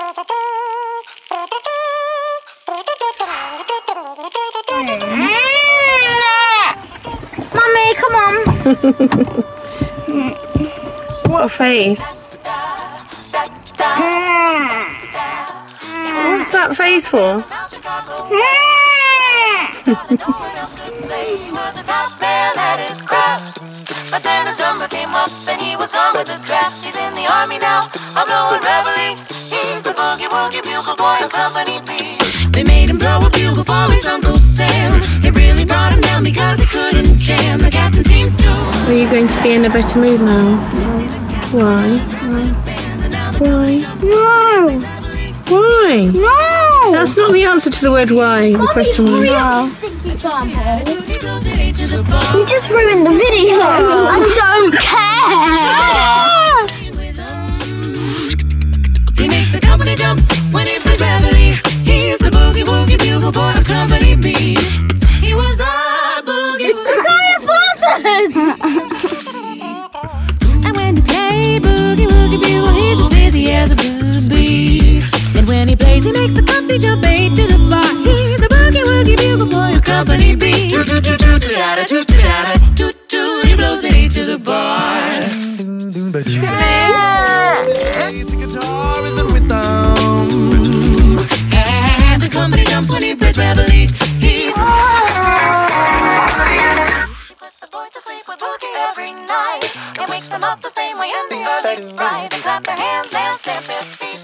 Mummy, come on. What a face. What's that face for? But then a drummer came up and he was gone with the draft. He's in the army now, I'm blowing reveille. He's the boogie woogie bugle boy of Company B. They made him blow a bugle for his Uncle Sam. It really brought him down because he couldn't jam. The captain seemed to. Are you going to be in a better mood now? Why? Why? No. Why? No. That's not the answer to the word why. The question was. You just ruined the video. I don't care. He makes the company jump when he plays reveille. He's the boogie woogie bugle boy of Company B. He was a boogie And when he played boogie woogie bugle, he's as busy as a bee. And when he plays, he makes the company jump 8 to the bar. He's a boogie woogie bugle boy of Company B. He blows it 8 to the bar. And the company jumps when he plays reveille. He's he puts the boys to sleep with boogie every night and wakes them up the same way in the early right. They clap their hands and stamp their feet.